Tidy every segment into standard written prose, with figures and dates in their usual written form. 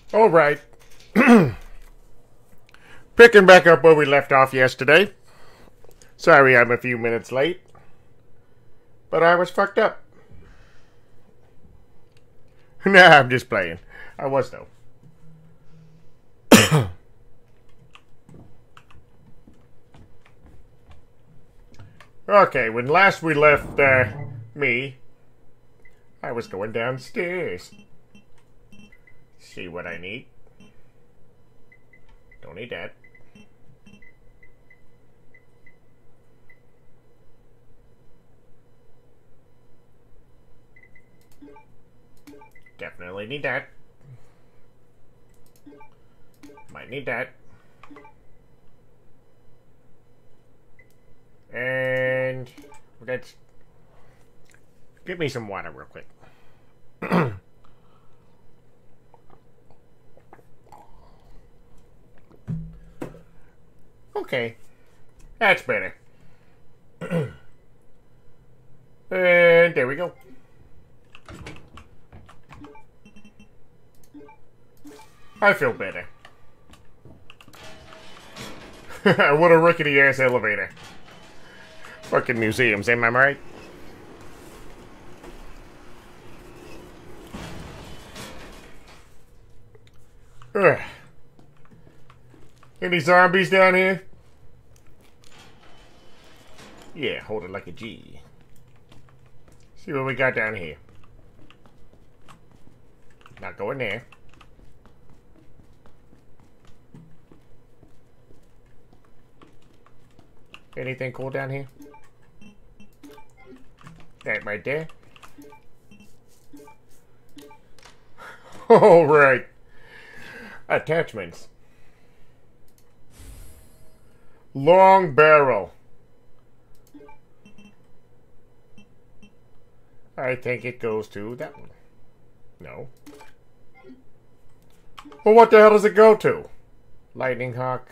Alright. Picking back up where we left off yesterday. Sorry I'm a few minutes late. But I was fucked up. Nah, I'm just playing. I was though. Okay, when last we left, me, I was going downstairs. See what I need. Don't need that. Definitely need that. Might need that. And let's give me some water real quick. Okay, that's better. And there we go. I feel better. What a rickety ass elevator. Fucking museums, am I right? Ugh. Any zombies down here? Yeah, hold it like a G. See what we got down here. Not going there. Anything cool down here? That right there. Alright. Attachments. Long barrel. I think it goes to that one. No. Well, what the hell does it go to? Lightning Hawk.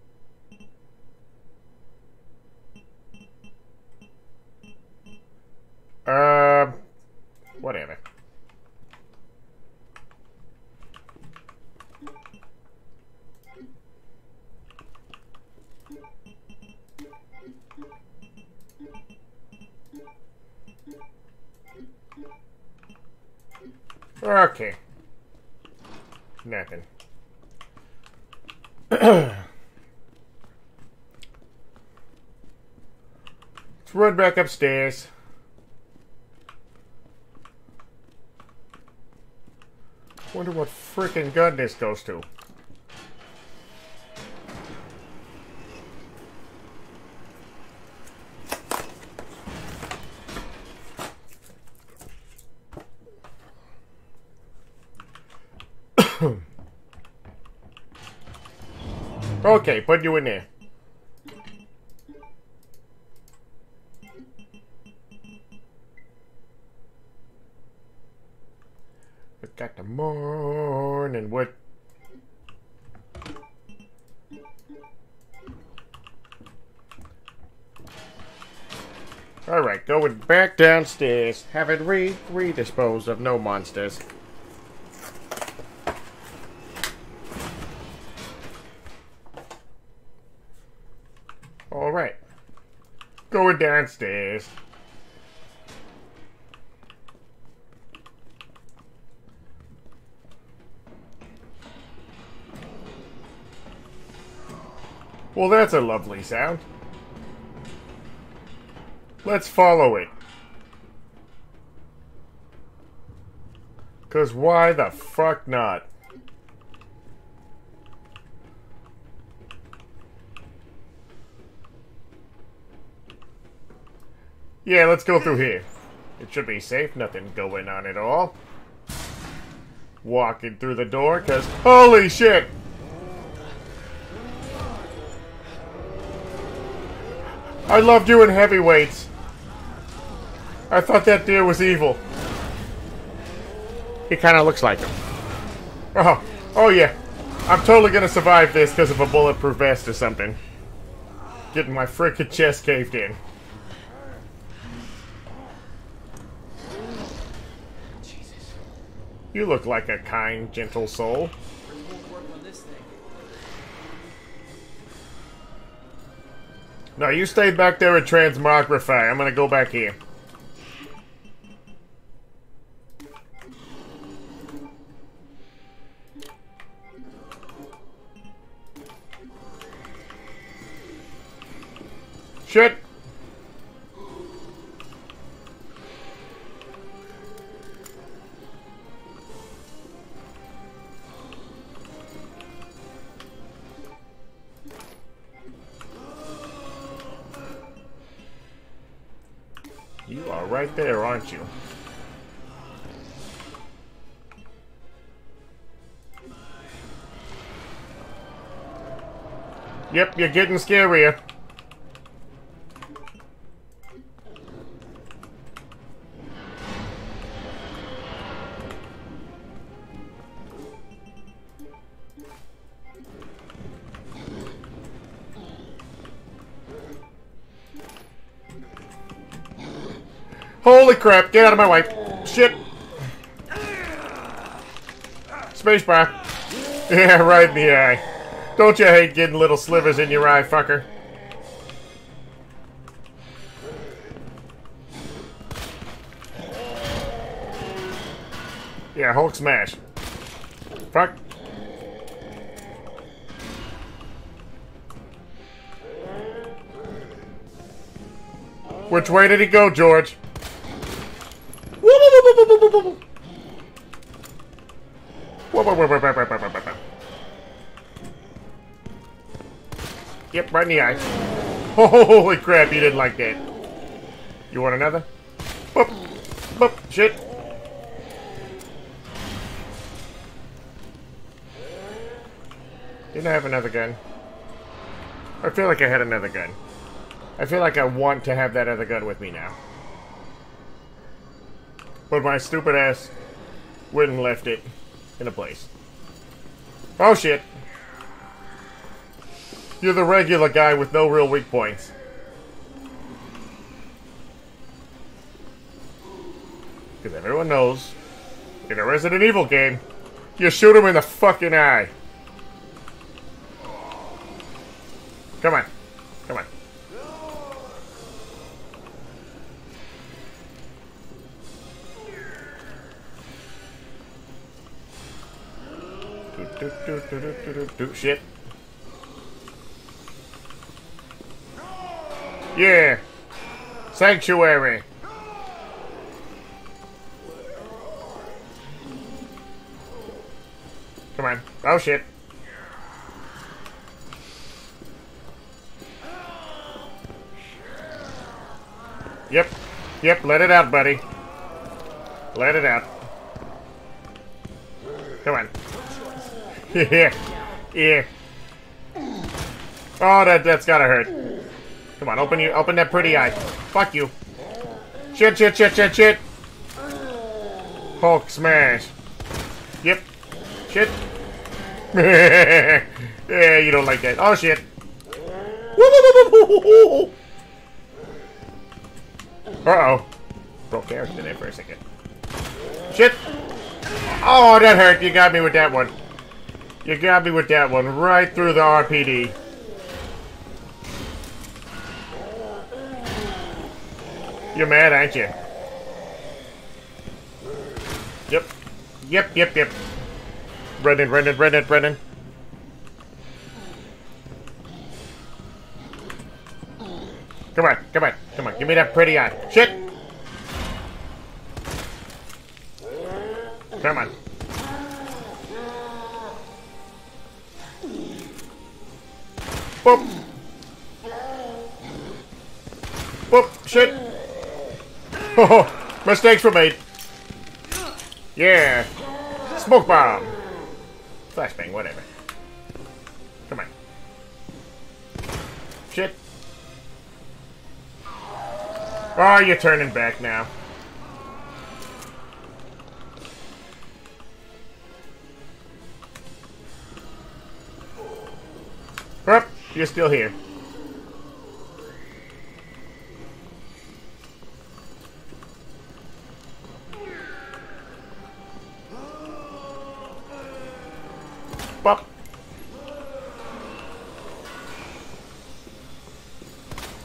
Whatever. Okay. Nothing. Let's run back upstairs. Wonder what frickin' gun this goes to. Okay, put you in there. We got the morning wood. Alright, going back downstairs. Having redisposed of no monsters. Alright. Going downstairs. Well, that's a lovely sound. Let's follow it. 'Cause why the fuck not? Yeah, let's go through here. It should be safe, nothing going on at all. Walking through the door, 'cause holy shit! I love doing heavyweights. I thought that deer was evil. He kinda looks like him. Oh yeah. I'm totally gonna survive this because of a bulletproof vest or something. Getting my frickin' chest caved in. You look like a kind, gentle soul. No, you stayed back there at Transmogrify. I'm gonna go back here. Shit! You are right there, aren't you? Yep, you're getting scarier. Holy crap, get out of my way. Shit. Spacebar. Yeah, right in the eye. Don't you hate getting little slivers in your eye, fucker? Yeah, Hulk smash. Fuck. Which way did he go, George? Yep, right in the eye. Holy crap, you didn't like that. You want another? Boop. Boop. Shit. Didn't I have another gun? I feel like I had another gun. I feel like I want to have that other gun with me now. But my stupid ass went and left it in a place. Oh shit. You're the regular guy with no real weak points. Because everyone knows, in a Resident Evil game, you shoot him in the fucking eye. Come on. Come on. Shit. Yeah. Sanctuary. Come on. Oh shit. Yep. Yep, let it out, buddy. Let it out. Come on. Yeah. Yeah. Oh, that's gotta hurt. Come on, open that pretty eye. Fuck you. Shit, shit, shit, shit, shit. Hulk smash. Yep. Shit. Yeah, you don't like that. Oh shit. Uh-oh. Broke character there for a second. Shit. Oh, that hurt. You got me with that one. You got me with that one. Right through the RPD. You're mad, aren't you? Yep. Yep, yep, yep. Brendan, Brendan, Brendan, Brendan. Come on, come on, come on. Give me that pretty eye. Shit! Come on. Boop. Boop. Shit. Oh, mistakes were made. Yeah. Smoke bomb. Flashbang, whatever. Come on. Shit. Oh, you're turning back now. Oh, you're still here. Bop.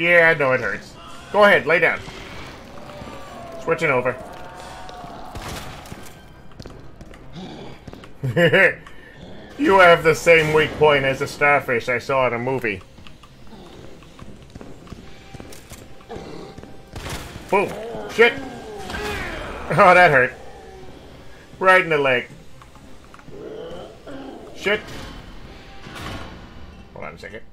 Yeah, I know it hurts. Go ahead, lay down. Switching over. You have the same weak point as the starfish I saw in a movie. Boom. Shit. Oh, that hurt. Right in the leg. Shit. Hold on a second.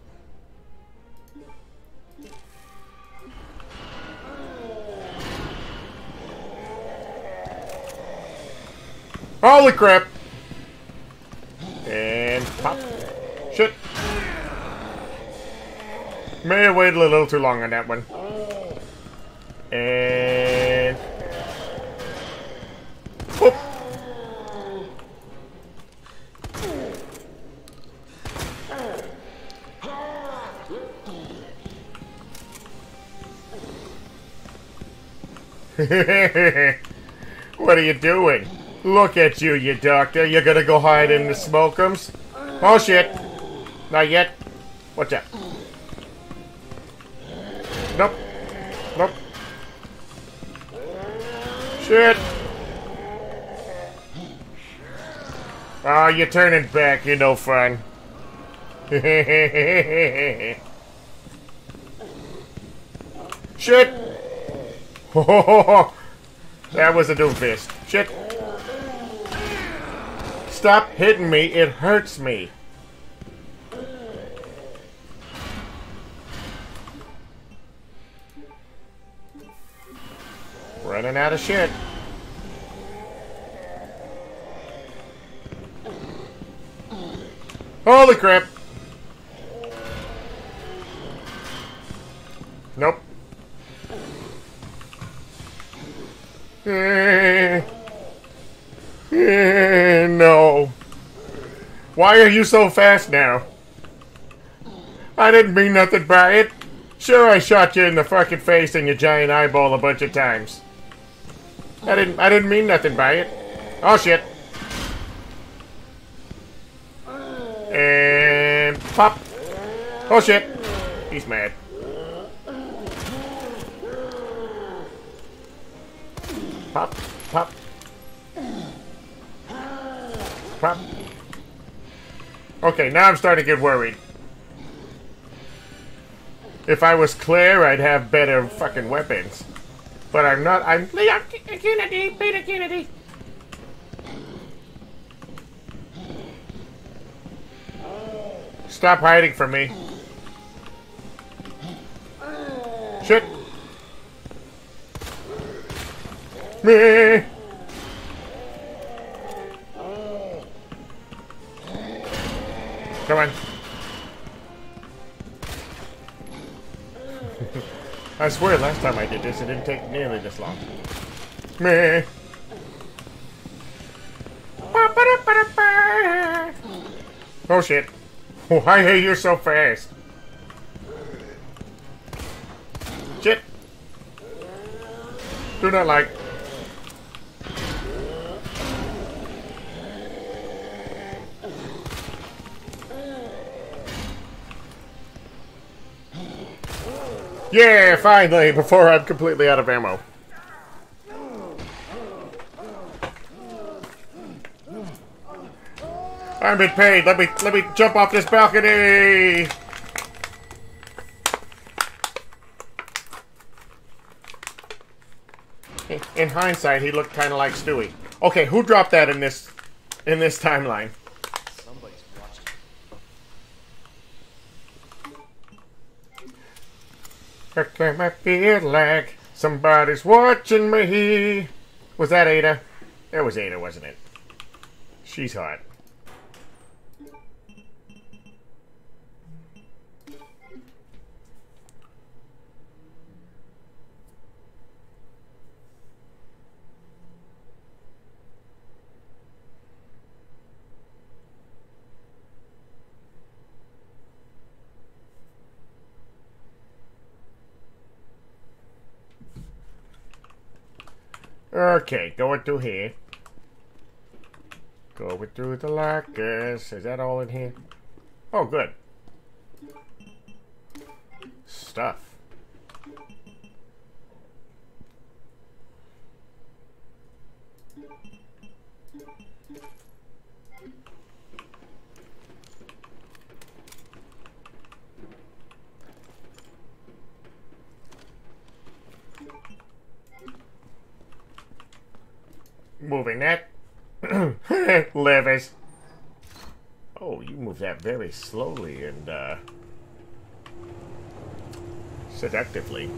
Holy crap! And pop. Shit. May have waited a little too long on that one. And... Whoop. What are you doing? Look at you, you doctor. You're gonna go hide in the smokums? Oh shit. Not yet. What's that? Nope. Nope. Shit. Oh, you're turning back. You're no fun. Shit. That was a doomfist. Shit. Stop hitting me. It hurts me. Running out of shit. Holy crap. Nope. No. Why are you so fast now? I didn't mean nothing by it. Sure, I shot you in the fucking face and your giant eyeball a bunch of times. I didn't mean nothing by it. Oh shit. And pop. Oh shit. He's mad. Pop, pop. Pop. Okay, now I'm starting to get worried. If I was Claire, I'd have better fucking weapons. But I'm not. I'm Leon Kennedy, Peter Kennedy. Stop hiding from me. Shit. Me. Come on. I swear last time I did this, it didn't take nearly this long. Meh. Oh shit. Why are you so fast? Shit. Do not like. Yeah, finally, before I'm completely out of ammo. I'm been paid. Let me jump off this balcony. In hindsight, he looked kind of like Stewie. Okay, who dropped that in this timeline? Somebody's watching. How can I feel like somebody's watching me? Was that Ada? That was Ada, wasn't it? She's hot. Okay, going through here. Going through the lockers. Is that all in here? Oh, good. Stuff. Moving that. Levers. Oh, you move that very slowly and, seductively.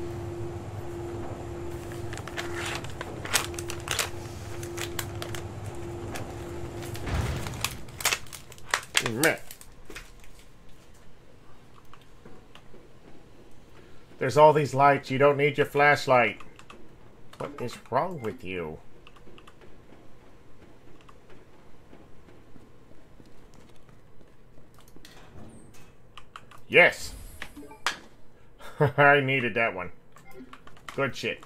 Meh. There's all these lights. You don't need your flashlight. What is wrong with you? Yes! I needed that one. Good shit.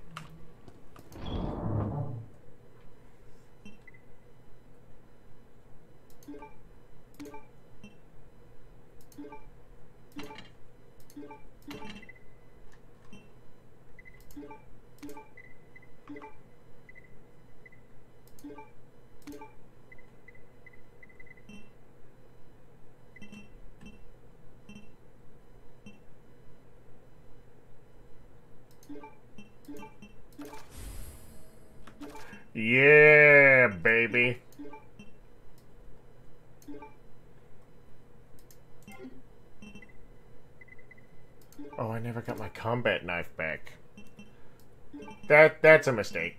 Yeah, baby. Oh, I never got my combat knife back. That's a mistake.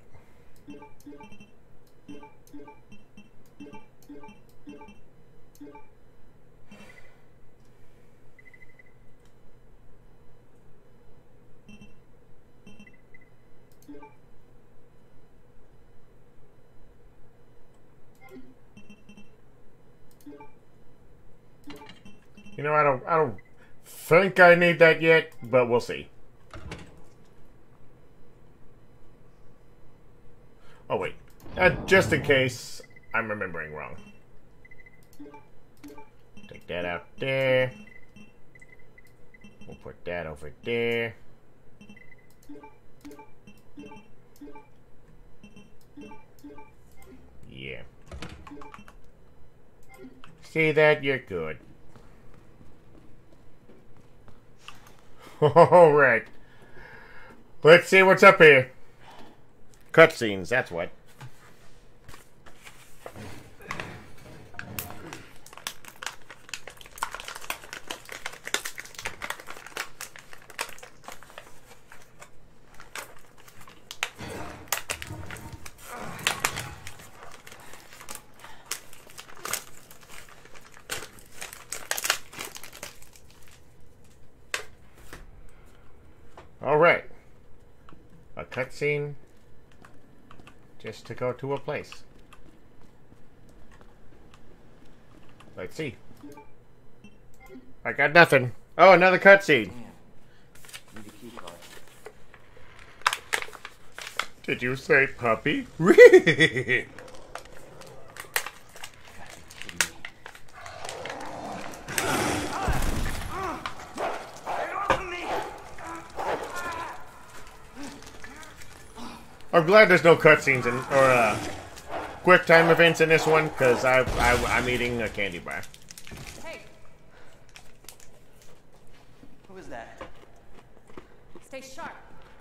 You know, I don't think I need that yet, but we'll see. Oh wait, just in case I'm remembering wrong. Take that out there. We'll put that over there. Yeah. See that? You're good. Alright. Let's see what's up here. Cutscenes, that's what. Alright. A cutscene just to go to a place. Let's see. I got nothing. Oh, another cutscene. Need a key card. Did you say puppy? I'm glad there's no cutscenes or quick time events in this one, because I'm eating a candy bar. Hey! Who is that? Stay sharp.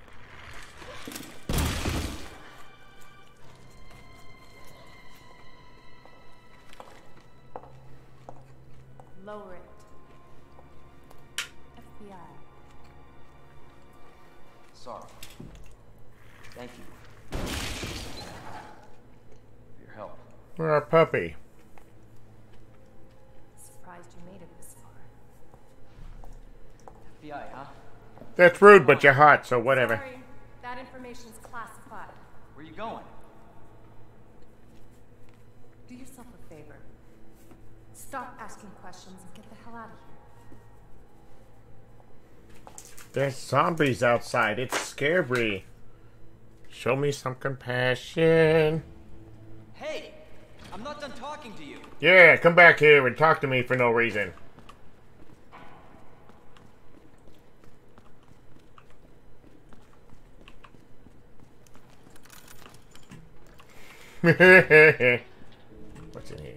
Lower it. FBI. Sorry. Thank you. For your help. We're a puppy. Surprised you made it this far. FBI, huh? That's rude, but you're hot, so whatever. Sorry, that information's classified. Where you going? Do yourself a favor. Stop asking questions and get the hell out of here. There's zombies outside. It's scary. Show me some compassion. Hey! I'm not done talking to you. Yeah, come back here and talk to me for no reason. What's in here?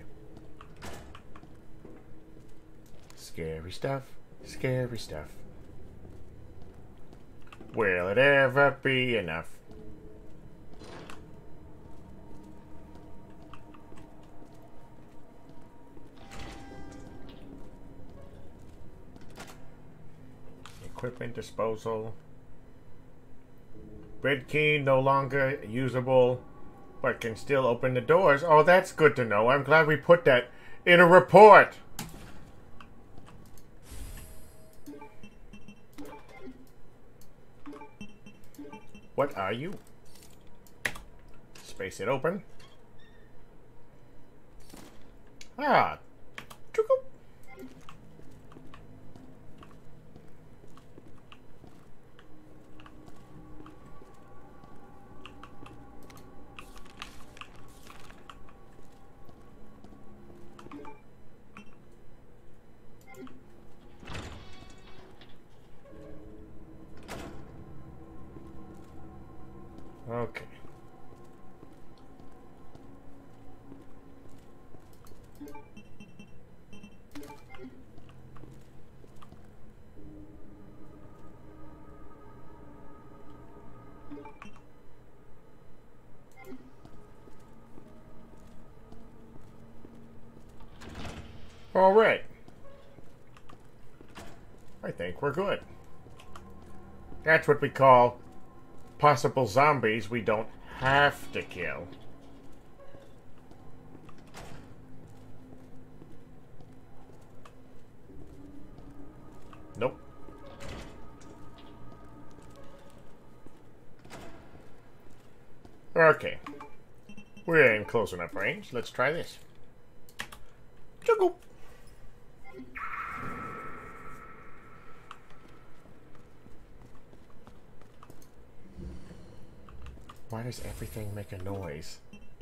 Scary stuff. Scary stuff. Will it ever be enough? Equipment disposal. Red key no longer usable, but can still open the doors. Oh, that's good to know. I'm glad we put that in a report. What are you? Space it open. Ah. Choo-choo. Okay. All right. I think we're good. That's what we call possible zombies we don't have to kill. Nope. Okay. We're in close enough range. Let's try this. Chuggle. Why does everything make a noise?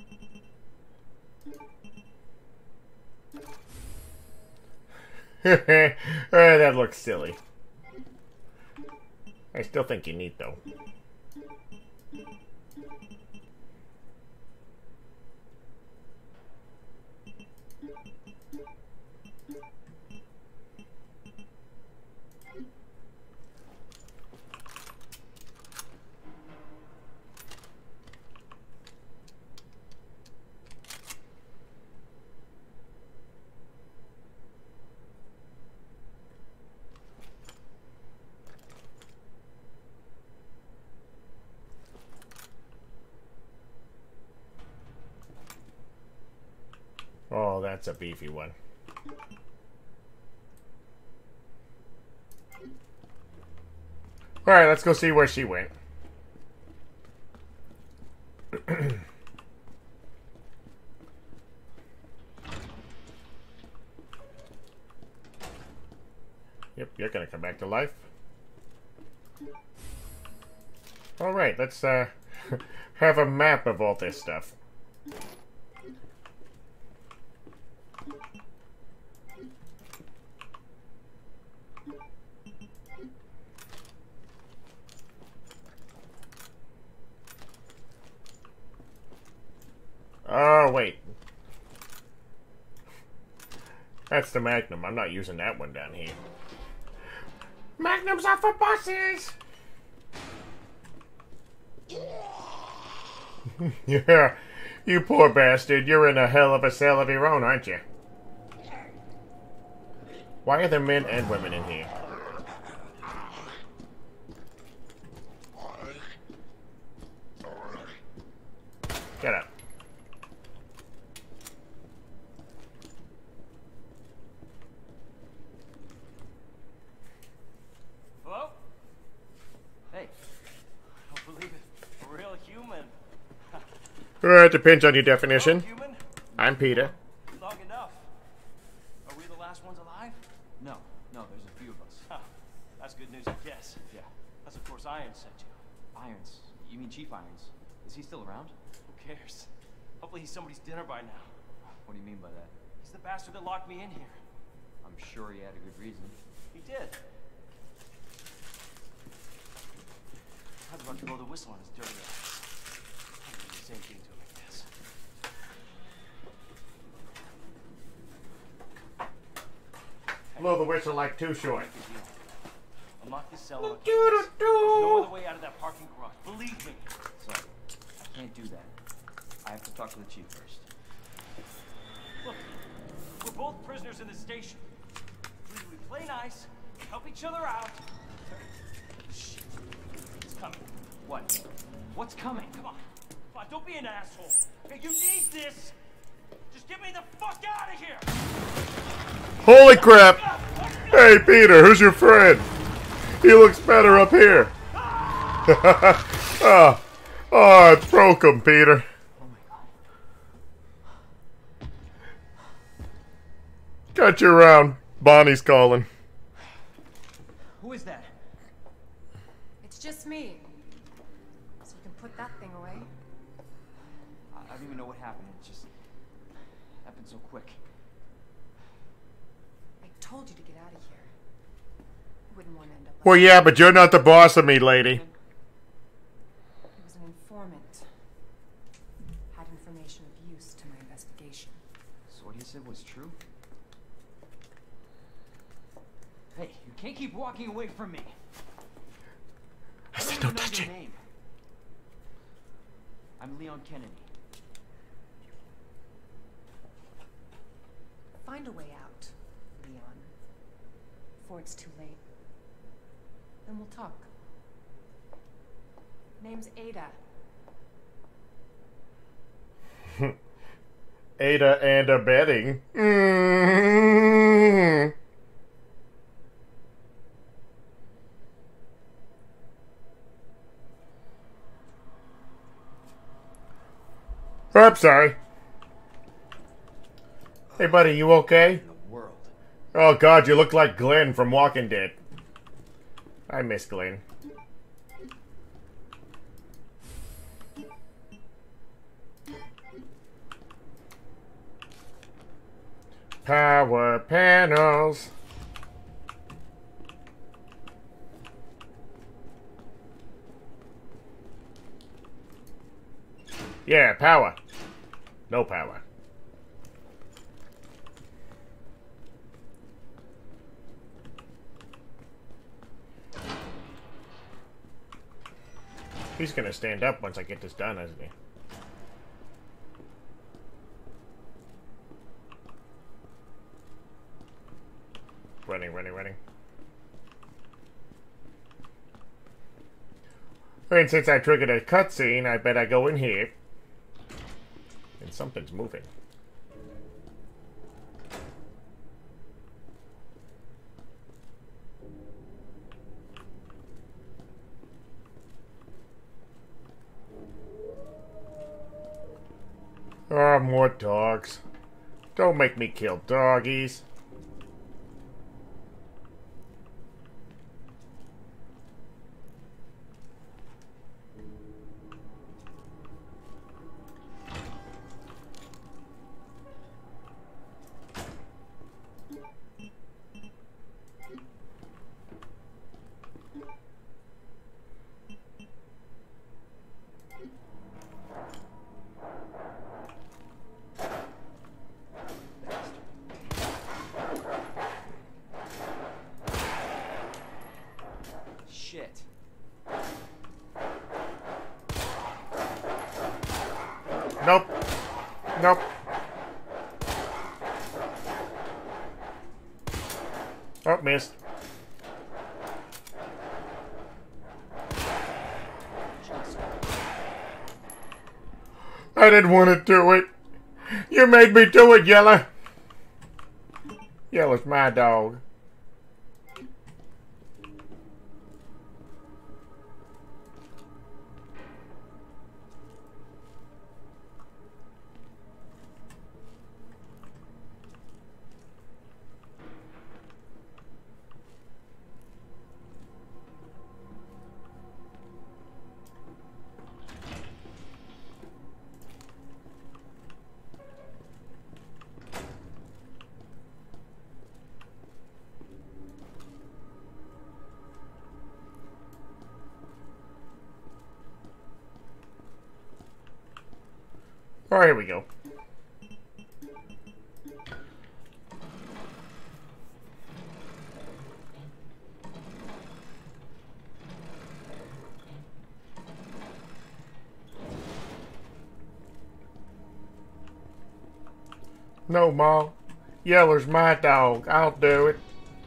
That looks silly. I still think you need though. Oh, that's a beefy one. Alright, let's go see where she went. Yep, you're gonna come back to life. Alright, let's have a map of all this stuff. Oh, wait. That's the Magnum. I'm not using that one down here. Magnums are for bosses! Yeah, you poor bastard. You're in a hell of a cell of your own, aren't you? Why are there men and women in here? Get up. Hello? Hey. I don't believe it. A real human. It depends on your definition. Hello, human? I'm Peter. Long enough. Are we the last ones alive? No, there's a few of us. Huh. That's good news, I guess. Yeah. That's of course Irons sent you. Irons? You mean Chief Irons? Is he still around? Who cares? Hopefully he's somebody's dinner by now. What do you mean by that? He's the bastard that locked me in here. I'm sure he had a good reason. He did. I was about to blow the whistle on his dirty ass. I'd do the same thing to him, I guess. Blow the whistle like Too Short. Unlock this cell. There's no other way out of that parking garage. Believe me. Sorry, I can't do that. I have to talk to the chief first. Look, we're both prisoners in the station. Either we play nice, help each other out. Shit. It's coming. What? What's coming? Come on. Come on, don't be an asshole. Okay, you need this. Just get me the fuck out of here. Holy crap! Hey, Peter, who's your friend? He looks better up here. Oh, I broke him, Peter. Oh my god. Got you around. Bonnie's calling. Who is that? It's just me. So you can put that thing away. I don't even know what happened. It just happened so quick. I told you to get out of here. You wouldn't want to end up like Well, yeah, but you're not the boss of me, lady. He was an informant. Had information of use to my investigation. So what he said was true? Hey, you can't keep walking away from me. I said don't don't even know touch your it. name. I'm Leon Kennedy. Find a way out, Leon. Before it's too late. Then we'll talk. Name's Ada. Ada and abetting. Mm. Oh, I'm sorry. Hey, buddy, you okay? In the world. Oh, God, you look like Glenn from Walking Dead. I miss Glenn. Power panels. Yeah, power. No power. He's gonna stand up once I get this done, isn't he? Running, running, running. And since I triggered a cutscene, I bet I go in here. And something's moving. Oh, more dogs. Don't make me kill doggies. Shit. Nope. Nope. Oh, missed. I didn't want to do it. You made me do it, Yella. Yella's my dog. Oh, here we go. No, Ma. Yeller's my dog. I'll do it.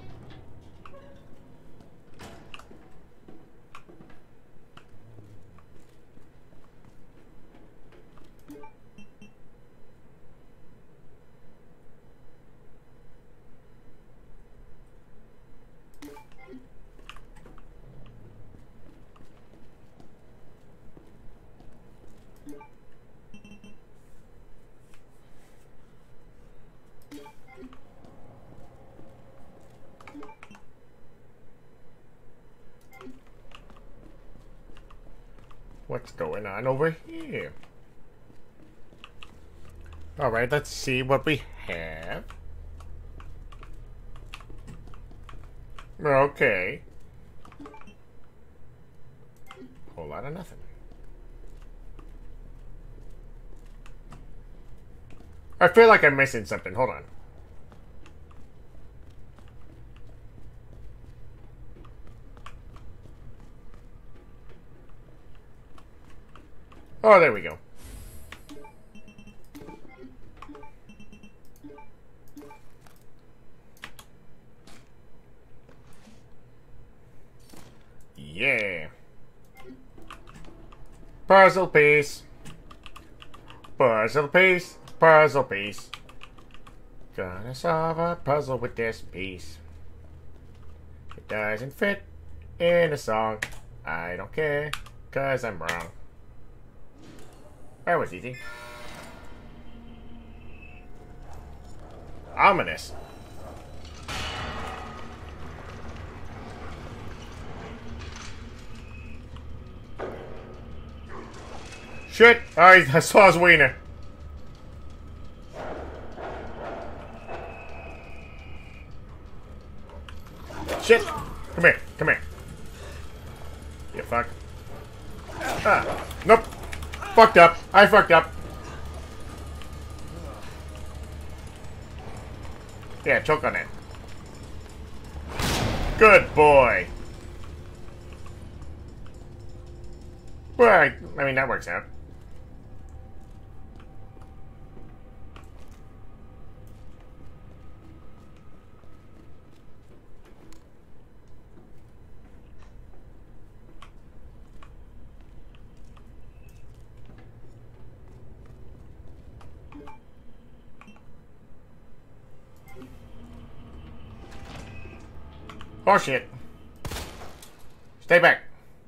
What's going on over here? Alright, let's see what we have. Okay. Whole lot of nothing. I feel like I'm missing something. Hold on. Oh, there we go. Yeah. Puzzle piece. Puzzle piece. Puzzle piece. Gonna solve a puzzle with this piece. It doesn't fit in a song. I don't care, 'cause I'm wrong. That was easy. Ominous. Shit! I saw his wiener. Shit! Come here, come here. You fuck. Ah, nope. Fucked up. I fucked up. Yeah, choke on it. Good boy. Well, I mean, that works out. Oh shit. Stay back.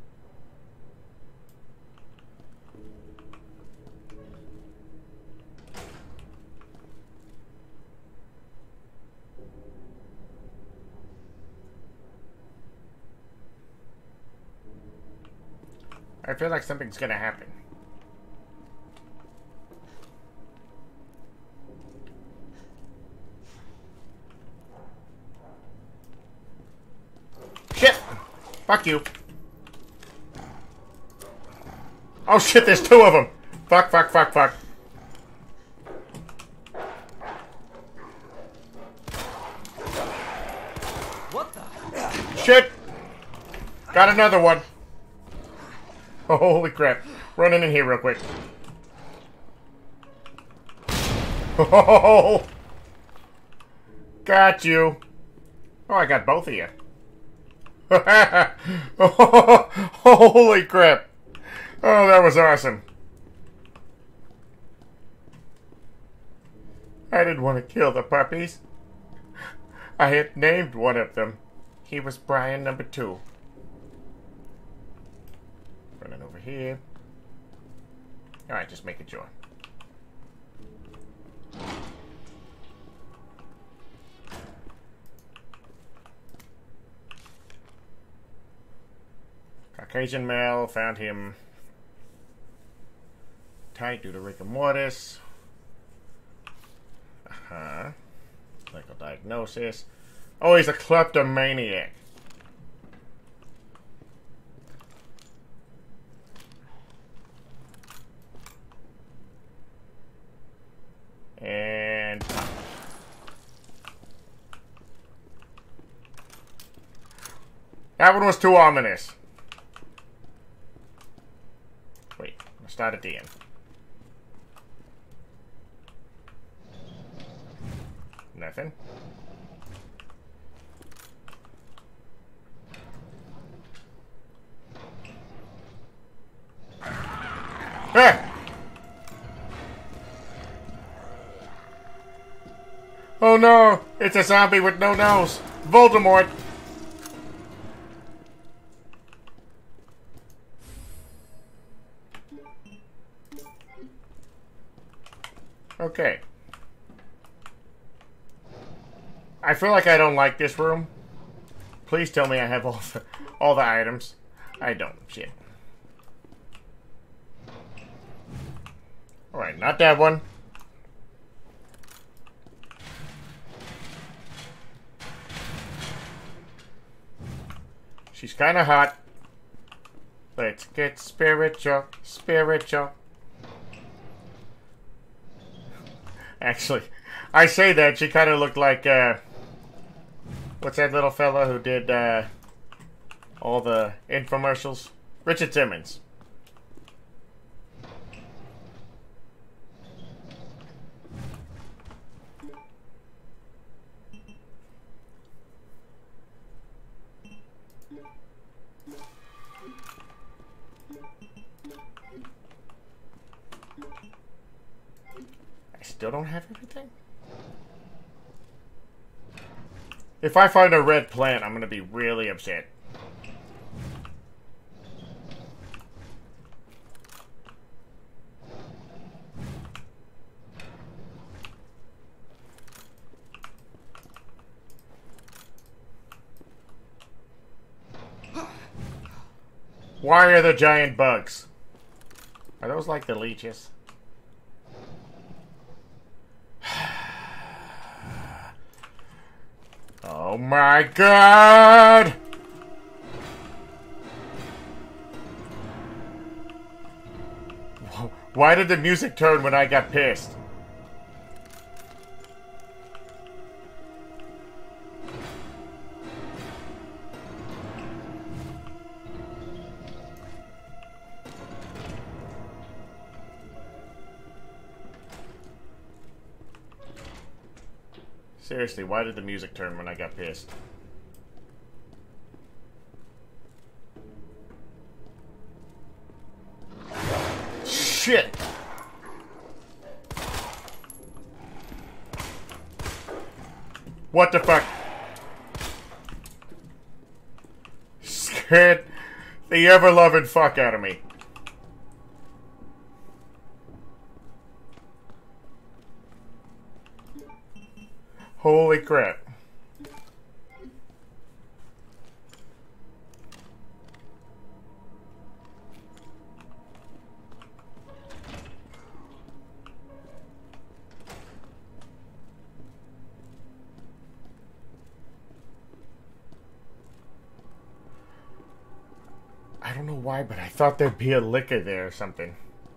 I feel like something's gonna happen. Shit! Fuck you. Oh shit, there's two of them! Fuck, fuck, fuck, fuck. What the? Shit! Got another one. Oh, holy crap. Running in here real quick. Oh! Got you. Oh, I got both of you. Oh, holy crap. Oh, that was awesome. I didn't want to kill the puppies. I had named one of them. He was Brian number 2. Running over here. Alright, just making sure. Caucasian male, found him tight due to rigor mortis. Medical diagnosis. Oh, he's a kleptomaniac. And that one was too ominous. Wait, let's start at the end. Nothing. Ah! Oh no! It's a zombie with no nose! Voldemort! Okay. I feel like I don't like this room. Please tell me I have all the items. I don't. Shit. Alright, not that one. She's kind of hot. Let's get spiritual, spiritual. Actually, I say that, she kind of looked like, what's that little fella who did, all the infomercials? Richard Simmons. Still don't have everything? If I find a red plant, I'm gonna be really upset. Why are the giant bugs? Are those like the leeches? Oh my god! Why did the music turn when I got pissed? Seriously, why did the music turn when I got pissed? Shit! What the fuck? Scared the ever-loving fuck out of me. Holy crap. I don't know why, but I thought there'd be a liquor there or something.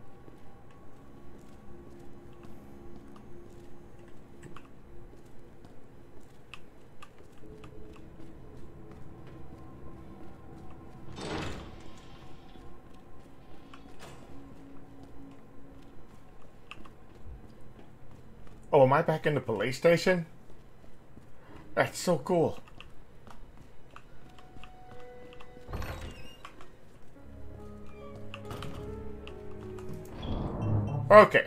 Oh, am I back in the police station? That's so cool. Okay.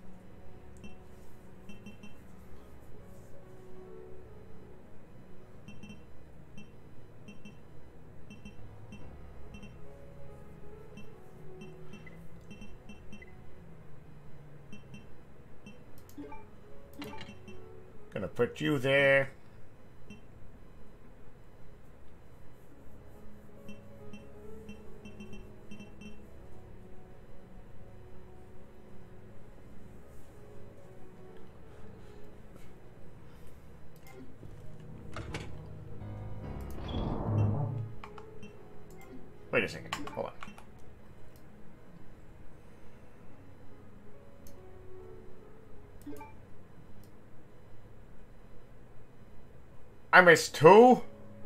Gonna put you there. Wait a second. Hold on. I missed two?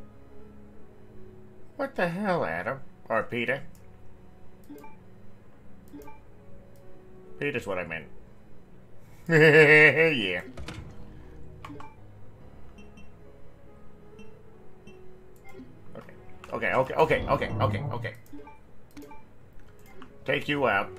What the hell, Adam? Or Peter? Peter's what I meant. Yeah. Okay, okay, okay, okay, okay, okay. Take you out.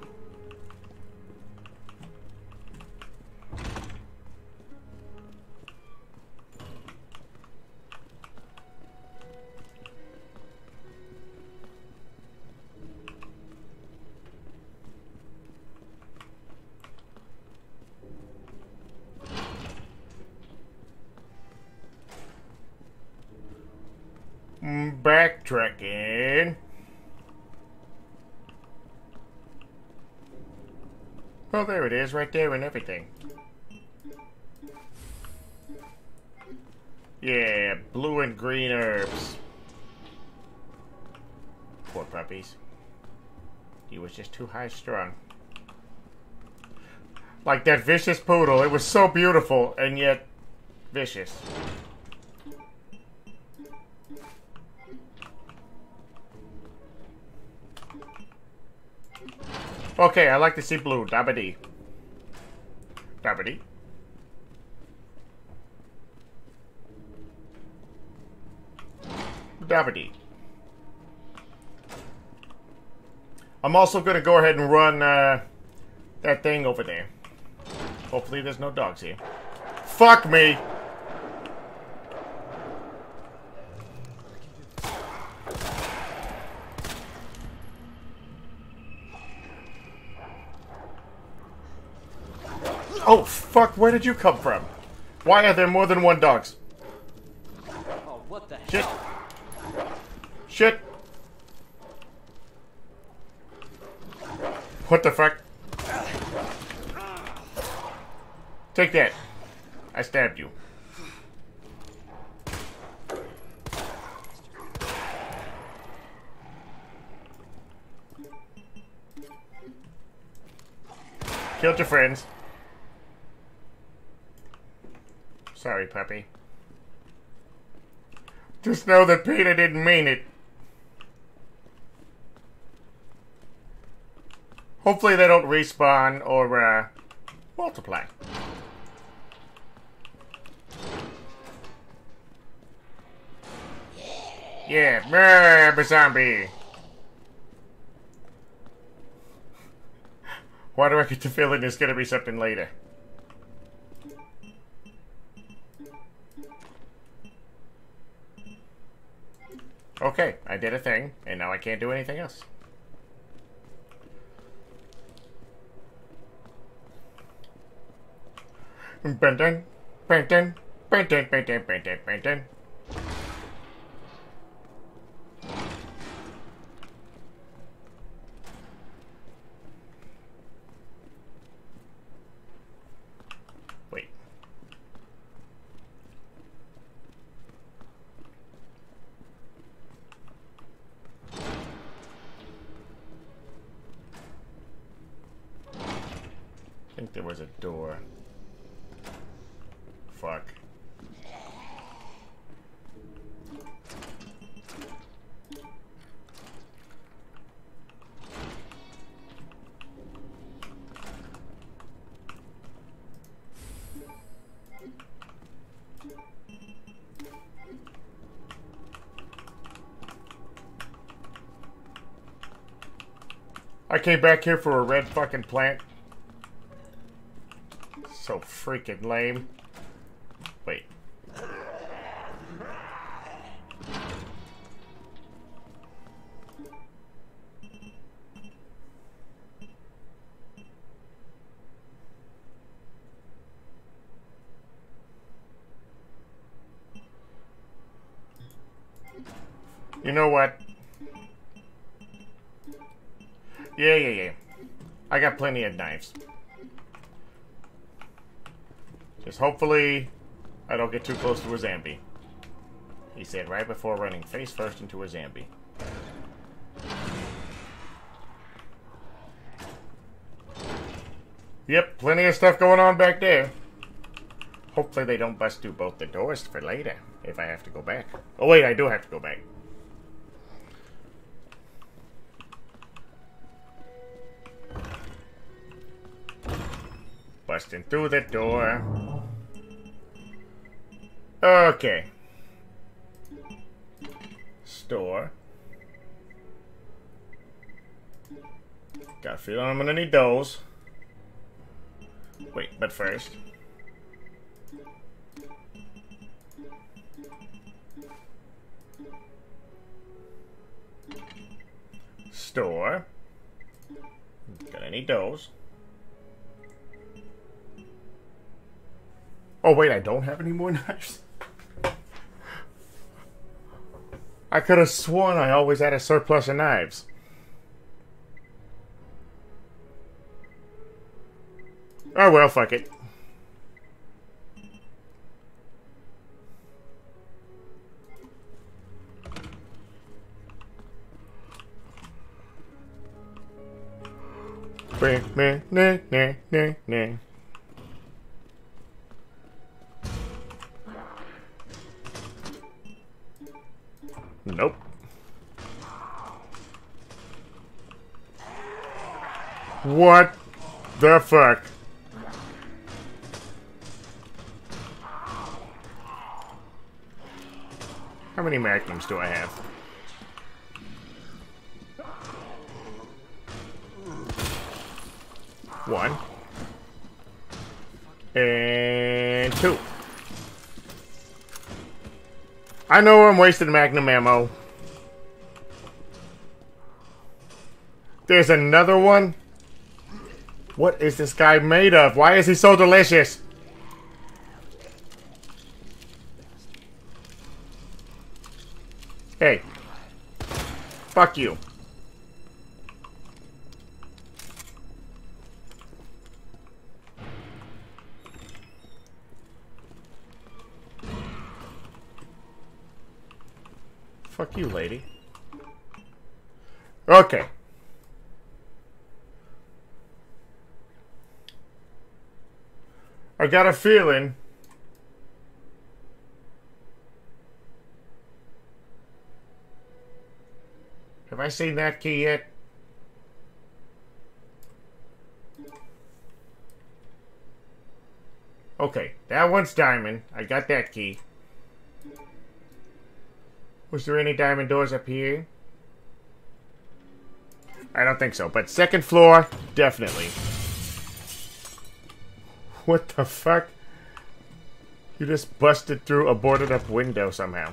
Backtracking. Oh, there it is, right there and everything. Yeah, blue and green herbs. Poor puppies. He was just too high strung. Like that vicious poodle. It was so beautiful and yet vicious. Okay, I like to see blue. Dabbity. Dabbity. Dabbity. I'm also going to go ahead and run that thing over there. Hopefully there's no dogs here. Fuck me! Oh, fuck, where did you come from? Why are there more than one dogs? Oh, what the Shit. hell? Shit. What the fuck? Take that. I stabbed you. Killed your friends. Sorry, puppy. Just know that Peter didn't mean it. Hopefully they don't respawn or multiply. Yeah, brr, zombie. Why do I get the feeling there's gonna be something later? Okay, I did a thing, and now I can't do anything else. Benton, Benton, Benton, Benton, Benton, Benton. Wait. I think there was a door. Fuck. I came back here for a red fucking plant. So freaking lame. Wait. You know what? Yeah. I got plenty of knives. Just hopefully I don't get too close to a zombie. He said right before running face first into a zombie. Yep, plenty of stuff going on back there. Hopefully they don't bust through both the doors for later, if I have to go back. Oh wait, I do have to go back. Busting through the door. Okay. Store. Got a feeling I'm gonna need those. Wait, but first. Store. Gonna need those. Oh wait, I don't have any more knives? I could have sworn I always had a surplus of knives. Oh well, fuck it. Nope. What the fuck? How many magnums do I have? One. And two. I know I'm wasting magnum ammo. There's another one? What is this guy made of? Why is he so delicious? Hey. Fuck you. Fuck you, lady. Okay. I got a feeling. Have I seen that key yet? Okay, that one's diamond. I got that key. Was there any diamond doors up here? I don't think so, but second floor, definitely. What the fuck? You just busted through a boarded up window somehow.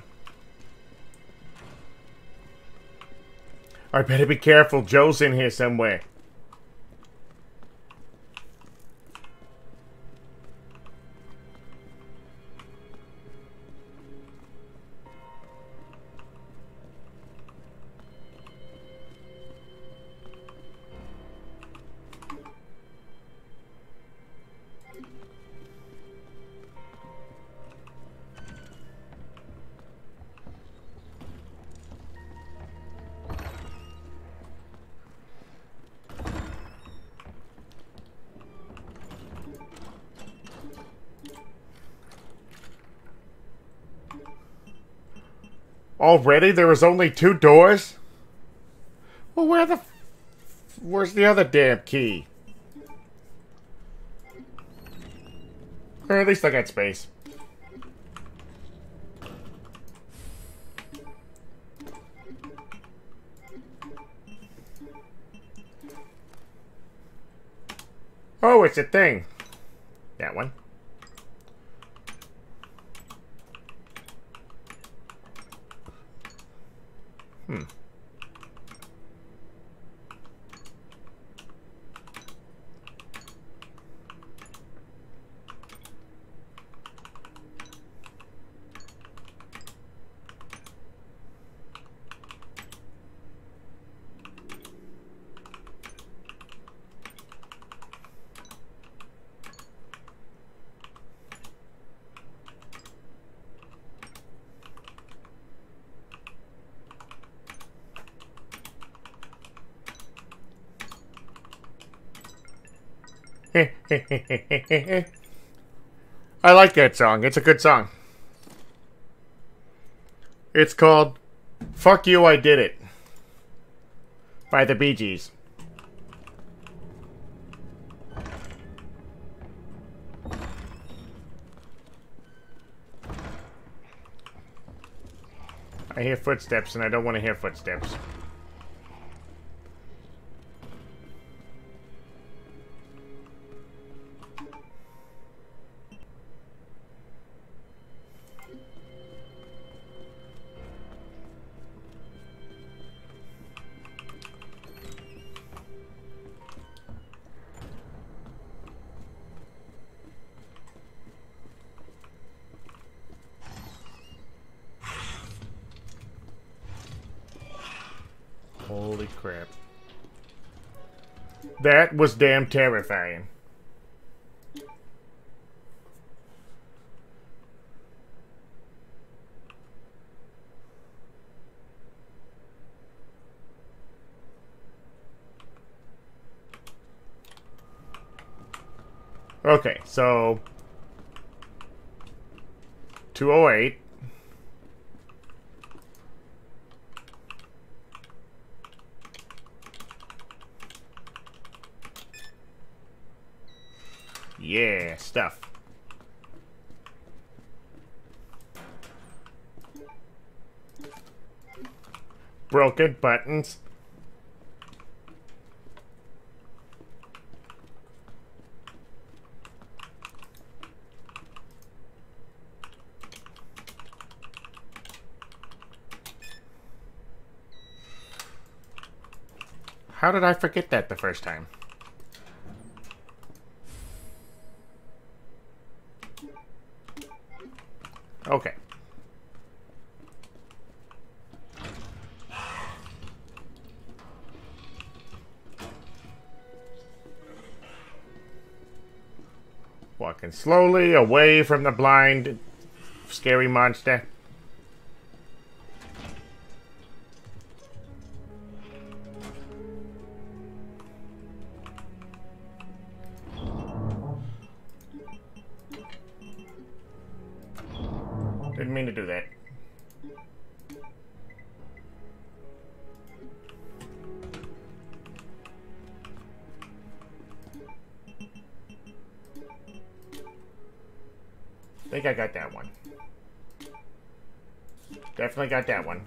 I better be careful, Joe's in here somewhere. Already? There was only 2 doors? Well, where's the other damn key? Or at least I got space. Oh, it's a thing. That one. I like that song. It's a good song. It's called Fuck You, I Did It by the Bee Gees. I hear footsteps and I don't want to hear footsteps. Holy crap. That was damn terrifying. Okay, so 208. Yeah, stuff. Broken buttons. How did I forget that the first time? Okay. Walking slowly away from the blind, scary monster. Didn't mean to do that. I think I got that one. Definitely got that one.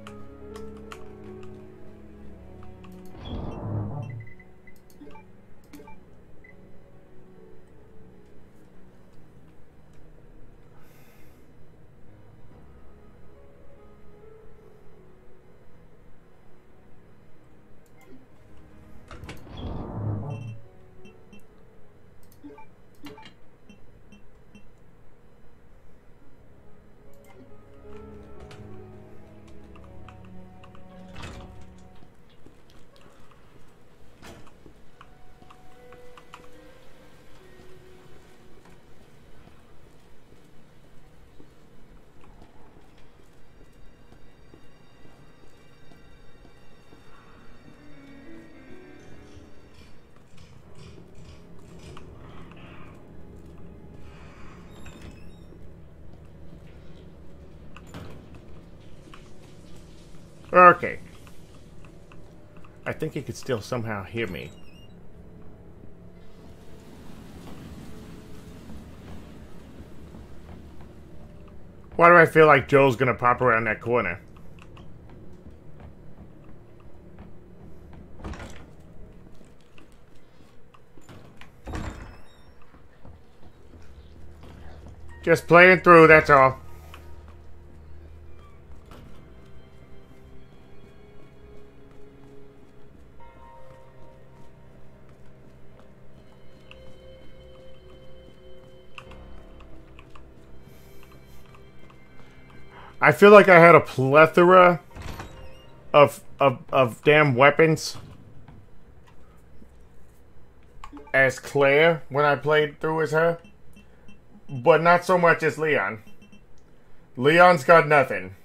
Okay. I think he could still somehow hear me. Why do I feel like Joel's gonna pop around that corner? Just playing through, that's all. I feel like I had a plethora of damn weapons as Claire when I played through as her, but not so much as Leon. Leon's got nothing.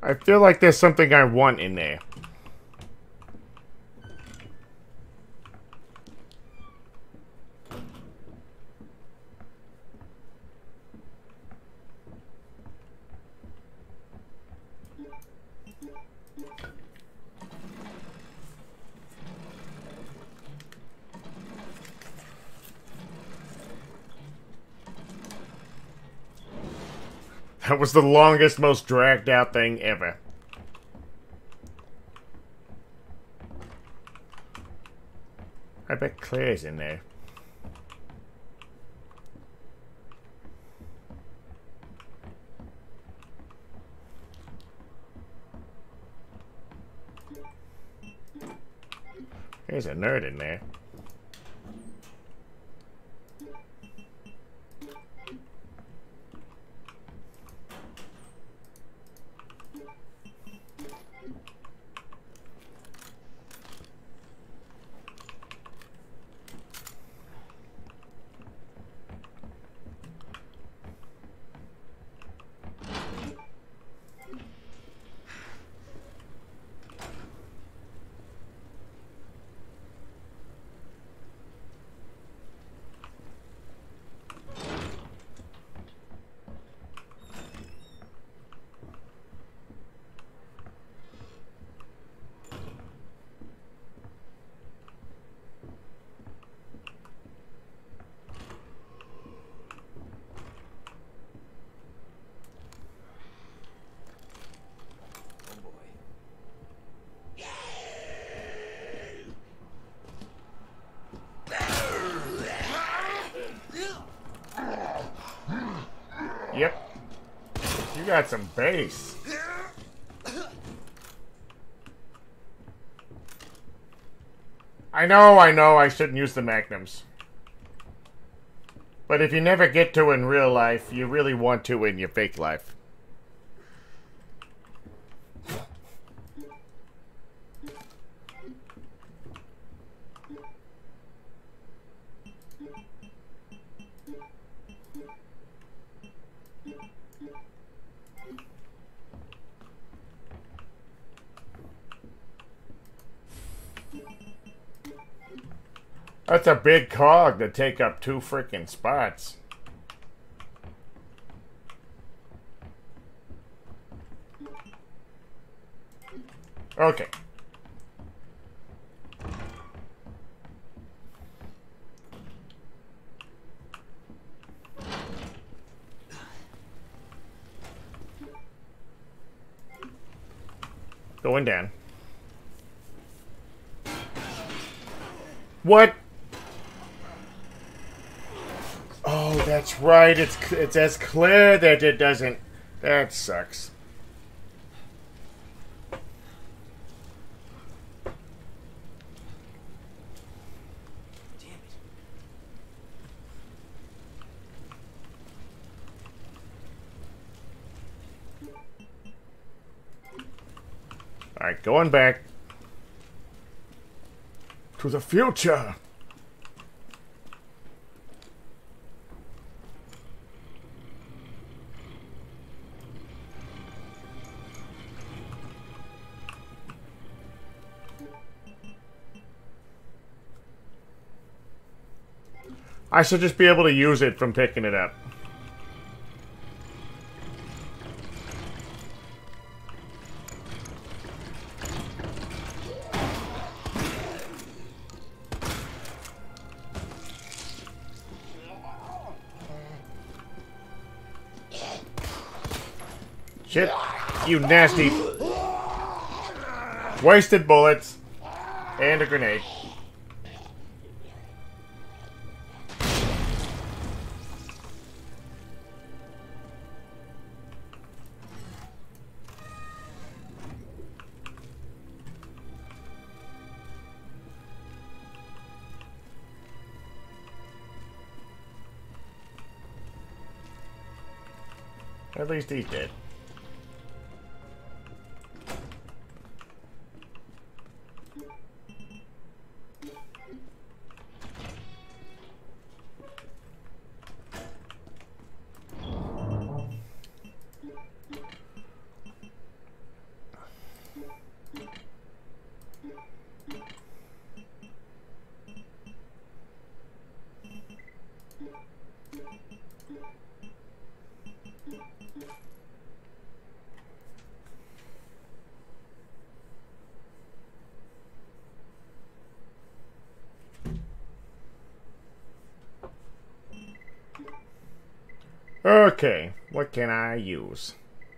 I feel like there's something I want in there. That was the longest, most dragged out thing ever. I bet Claire's in there. There's a nerd in there. Yep. You got some bass. I know, I shouldn't use the magnums. But if you never get to in real life, you really want to in your fake life. That's a big cog to take up 2 freaking spots. Okay. Going down. What? Oh, that's right. It's as clear that it doesn't. That sucks. Damn it. All right, going back to the future. I should just be able to use it from picking it up. Shit, you nasty. Wasted bullets. And a grenade. At least he's dead. Okay, what can I use?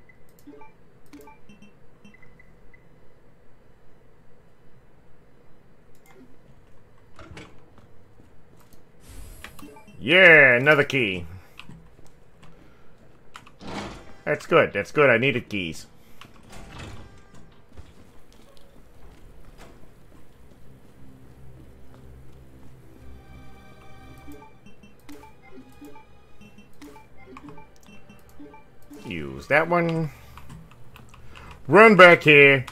Yeah, another key. That's good. That's good. I needed keys. Use that one. Run back here.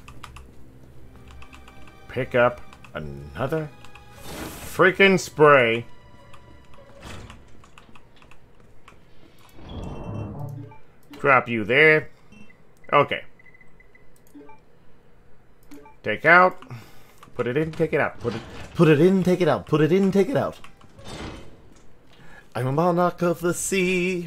Pick up another freaking spray. Drop you there. Okay. Take out. Put it in, take it out. Put it in, take it out. Put it in, take it out. I'm a monarch of the sea.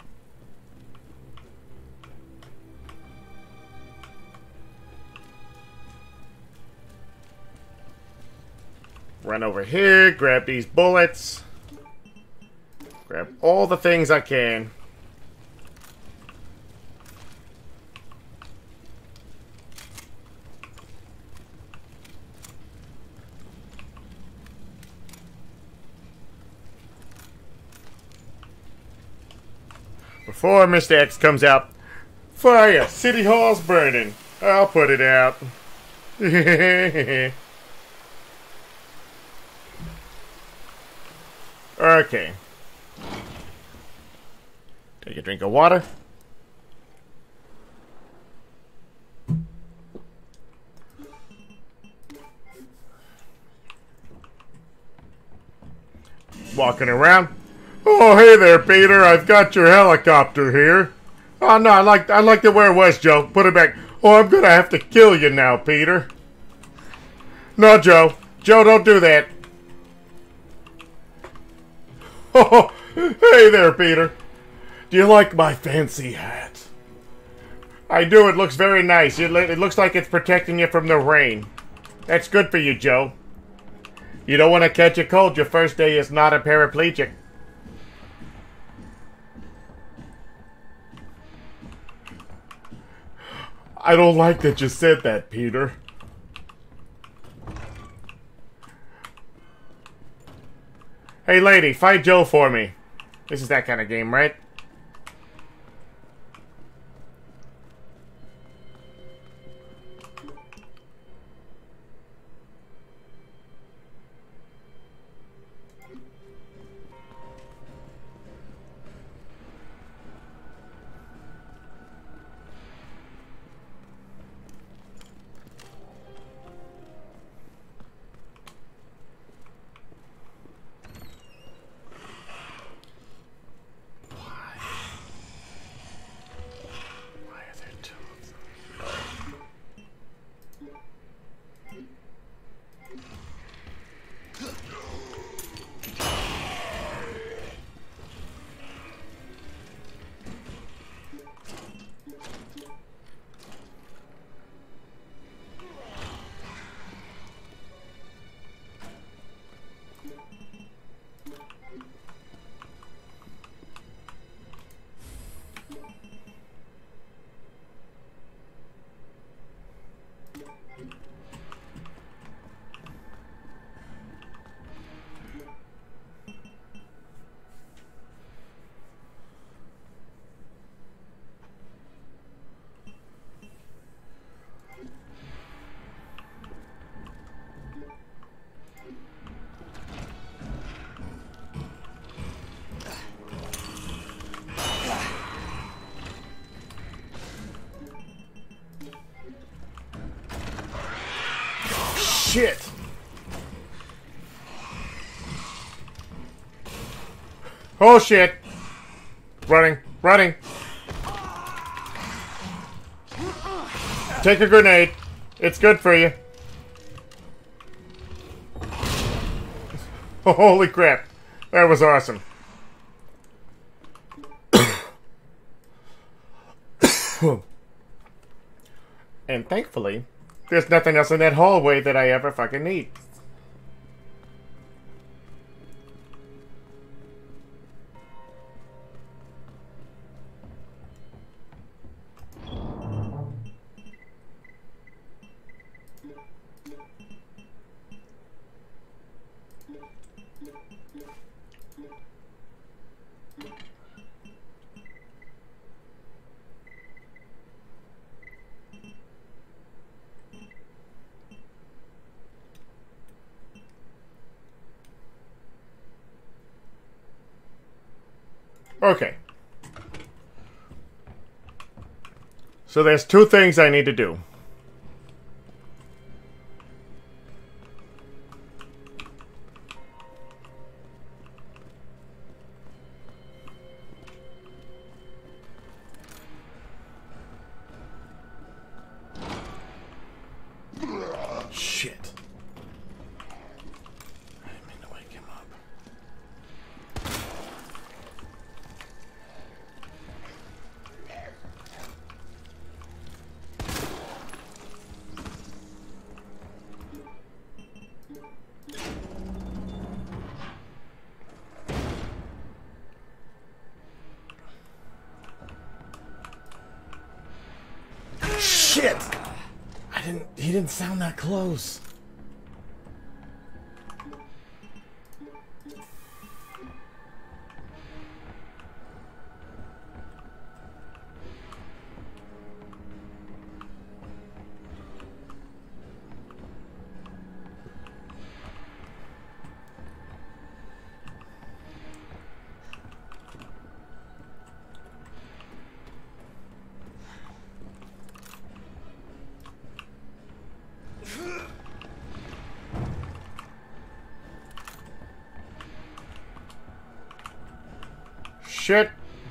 Run over here, grab these bullets. Grab all the things I can. Before Mr. X comes out, fire! City Hall's burning. I'll put it out. Okay. Take a drink of water. Walking around. Oh, hey there, Peter. I've got your helicopter here. Oh, no, I liked it where it was, Joe. Put it back. Oh, I'm gonna have to kill you now, Peter. No, Joe. Joe, don't do that. Oh, hey there, Peter. Do you like my fancy hat? I do. It looks very nice. It looks like it's protecting you from the rain. That's good for you, Joe. You don't want to catch a cold. Your first day is not a paraplegic. I don't like that you said that, Peter. Hey, lady, fight Joe for me. This is that kind of game, right? Shit! Oh shit! Running, running! Take a grenade. It's good for you. Holy crap. That was awesome. And thankfully, there's nothing else in that hallway that I ever fucking need. Okay. So there's two things I need to do. Shit. I didn't mean to wake him up. Shit! He didn't sound that close. Shit.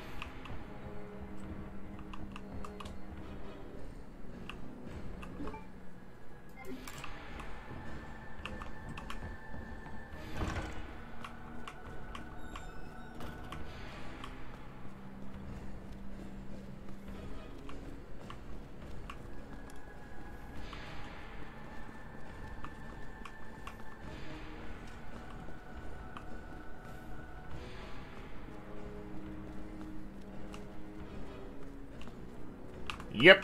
Yep.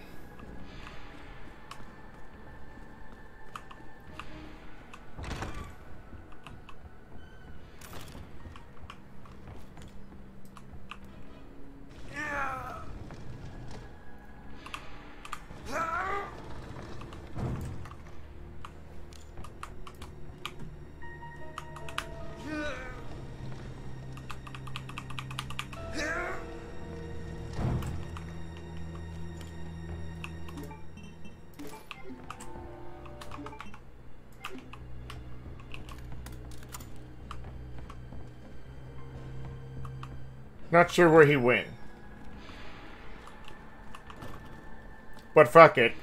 Not sure where he went. But fuck it.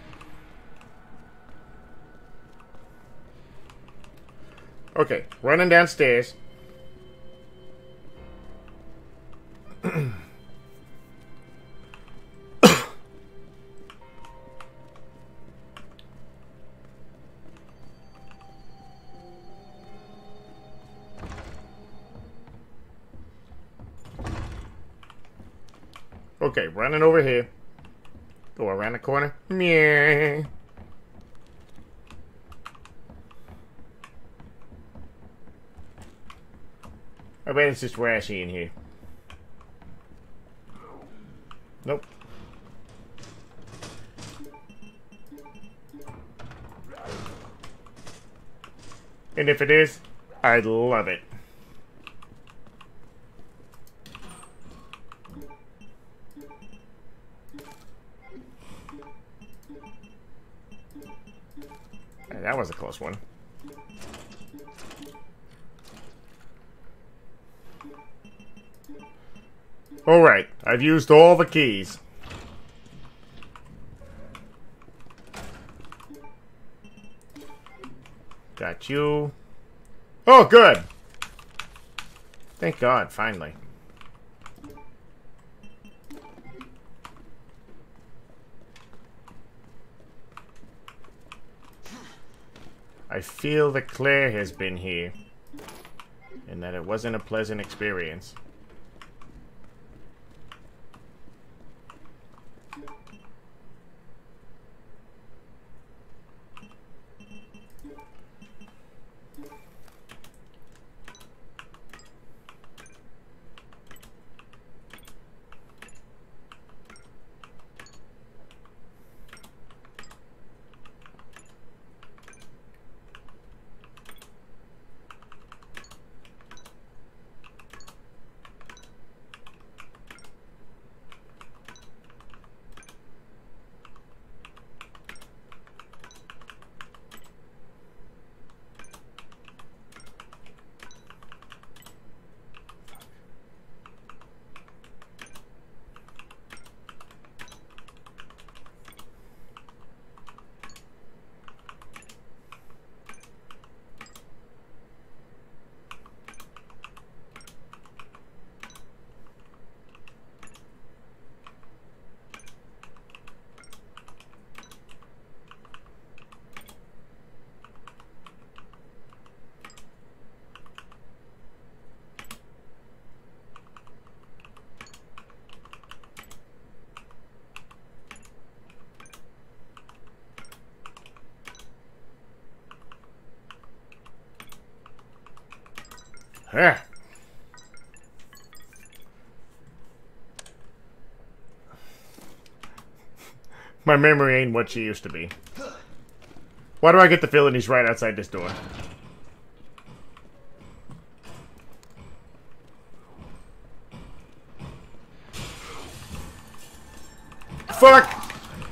Okay, running downstairs. Okay, running over here. Go around the corner. Meow. I bet it's just rashy in here. Nope. And if it is, I love it. That was a close one. Alright, I've used all the keys. Got you. Oh, good! Thank God, finally. I feel that Claire has been here, and that it wasn't a pleasant experience. Ah. My memory ain't what she used to be. Why do I get the feeling he's right outside this door? Fuck!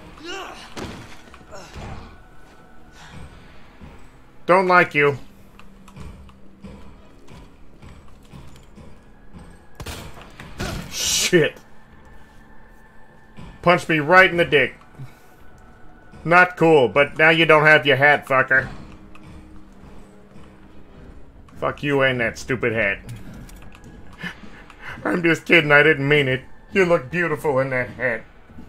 Don't like you. Shit. Punched me right in the dick. Not cool, but now you don't have your hat, fucker. Fuck you and that stupid hat. I'm just kidding, I didn't mean it. You look beautiful in that hat.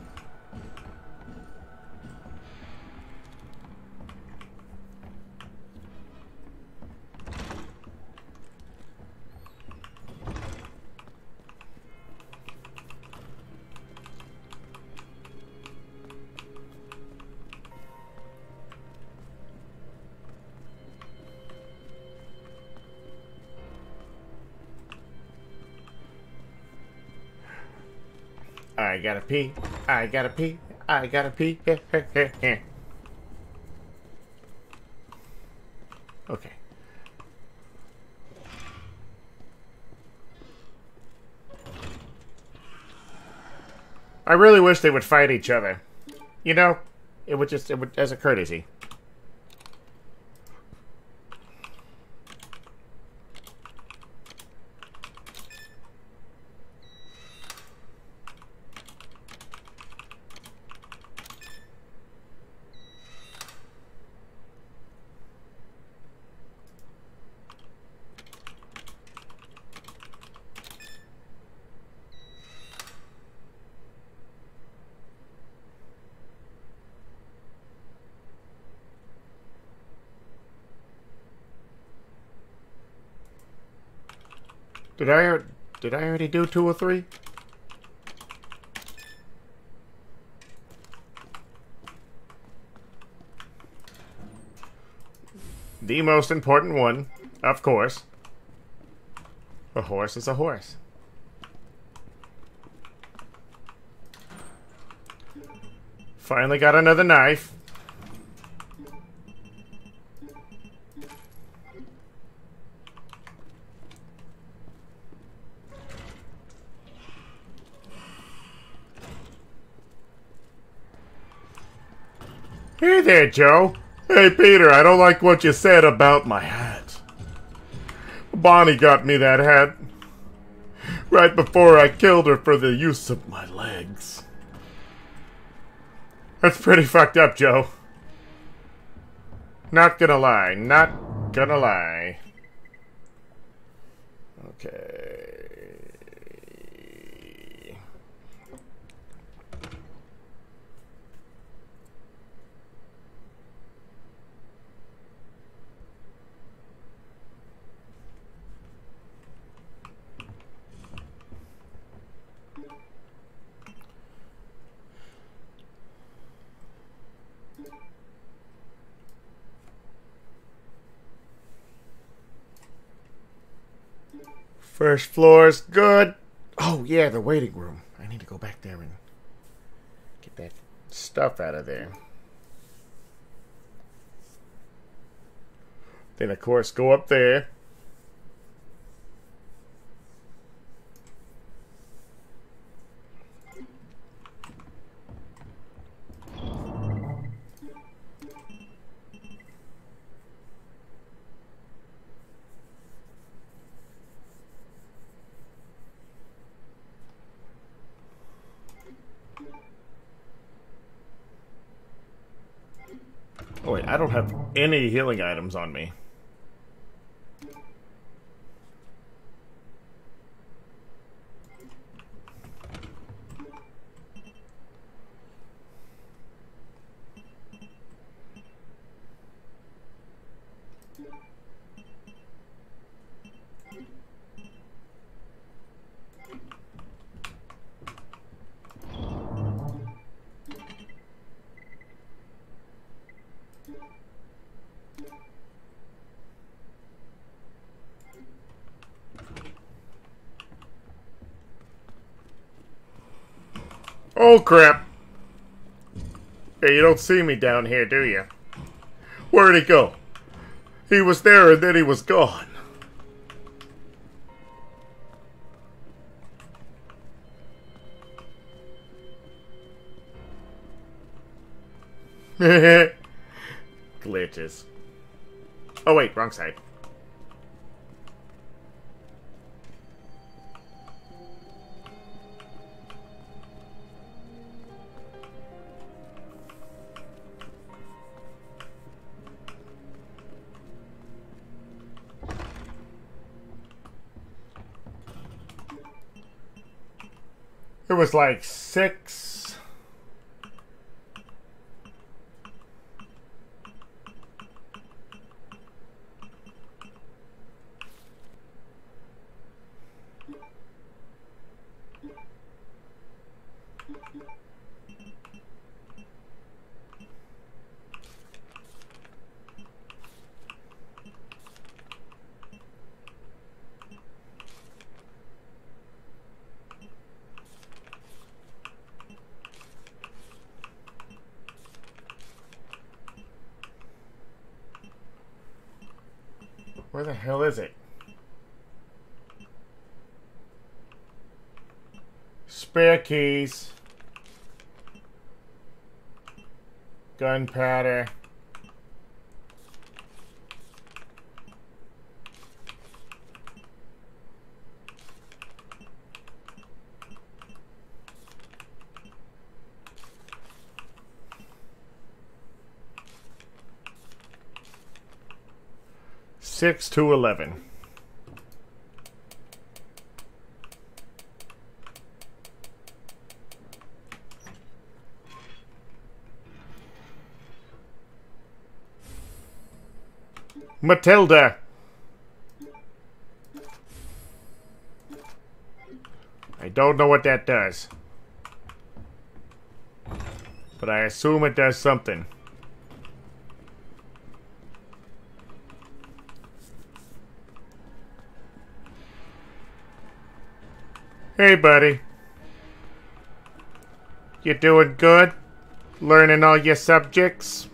I gotta pee. I gotta pee. I gotta pee. Okay. I really wish they would fight each other. You know, it would as a courtesy. Did I already do 2 or 3? The most important one, of course. A horse is a horse. Finally got another knife. Hey there, Joe. Hey, Peter, I don't like what you said about my hat. Bonnie got me that hat right before I killed her for the use of my legs. That's pretty fucked up, Joe. Not gonna lie. Not gonna lie. Okay. First floor's good. Oh, yeah, the waiting room. I need to go back there and get that stuff out of there. Then, of course, go up there. Oh wait, I don't have any healing items on me. Oh, crap. Hey, you don't see me down here, do you? Where'd he go? He was there and then he was gone. Glitches. Oh wait, wrong side. It was like 6. Where the hell is it? Spare keys. Gunpowder. Six to 11. Matilda. I don't know what that does, but I assume it does something. Hey, buddy. You doing good? Learning all your subjects?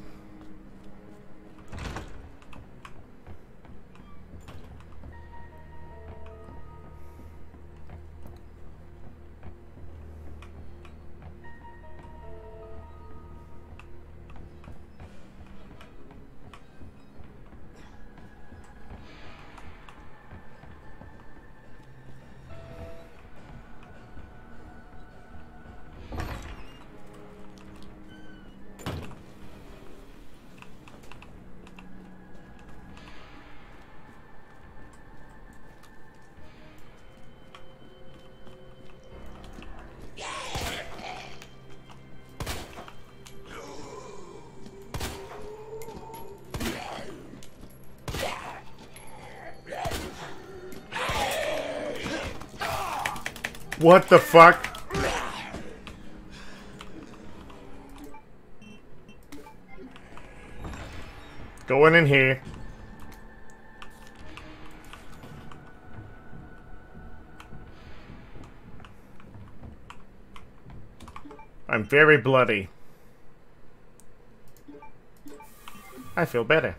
What the fuck? Going in here. I'm very bloody. I feel better.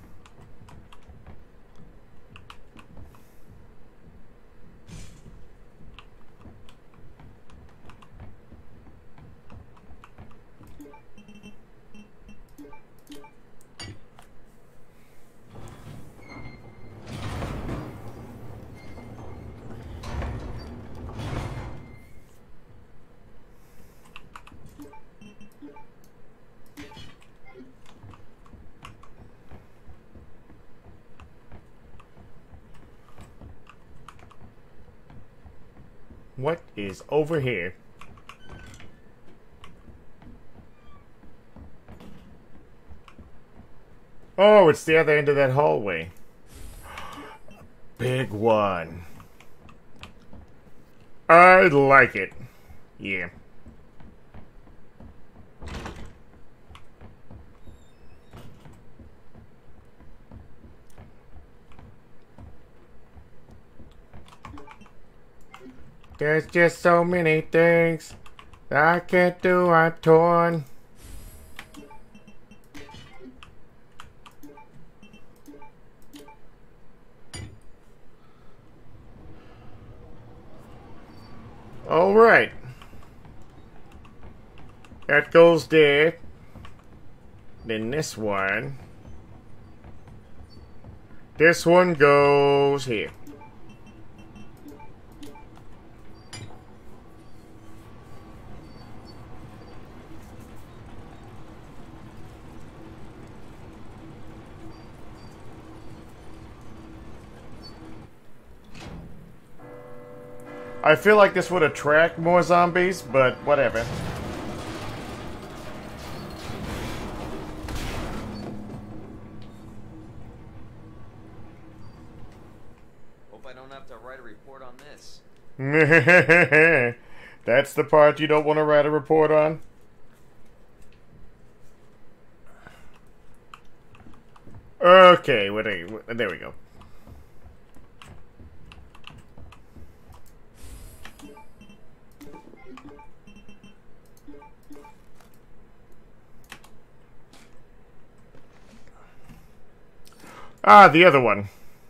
What is over here? Oh, it's the other end of that hallway. Big one. I like it. Yeah. There's just so many things I can't do a torn. All right. That goes there. Then this one. This one goes here. I feel like this would attract more zombies, but whatever. Hope I don't have to write a report on this. That's the part you don't want to write a report on? Okay, there we go. Ah, the other one.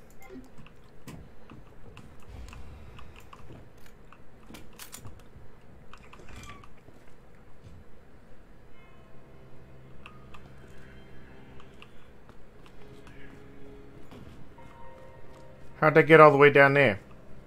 How'd I get all the way down there?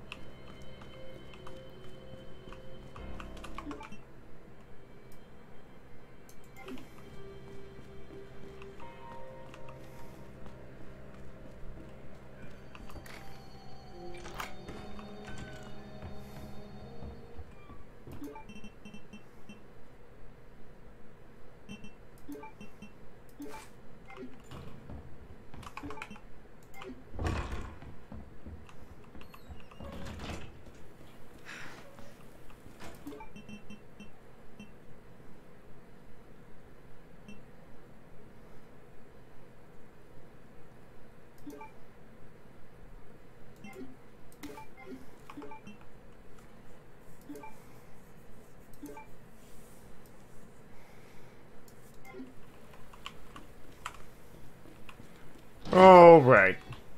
All right.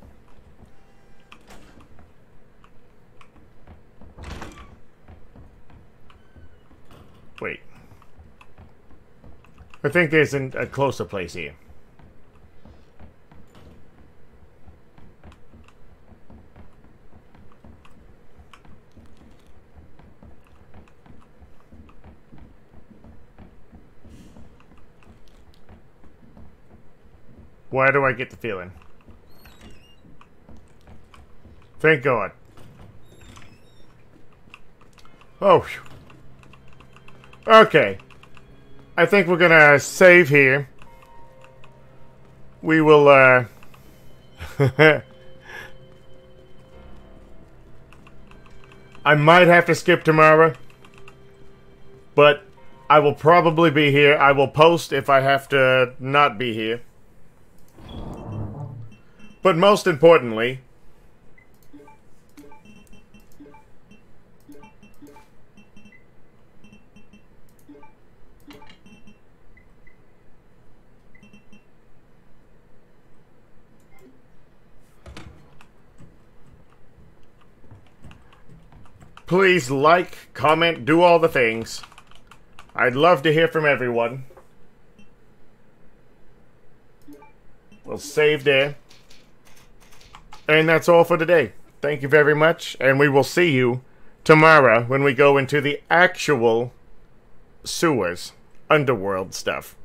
Wait. I think there's a closer place here. Why do I get the feeling? Thank God. Oh. Whew. Okay. I think we're gonna save here. We will, I might have to skip tomorrow. But I will probably be here. I will post if I have to not be here. But most importantly, please like, comment, do all the things. I'd love to hear from everyone. We'll save there. And that's all for today. Thank you very much, and we will see you tomorrow when we go into the actual sewers, underworld stuff.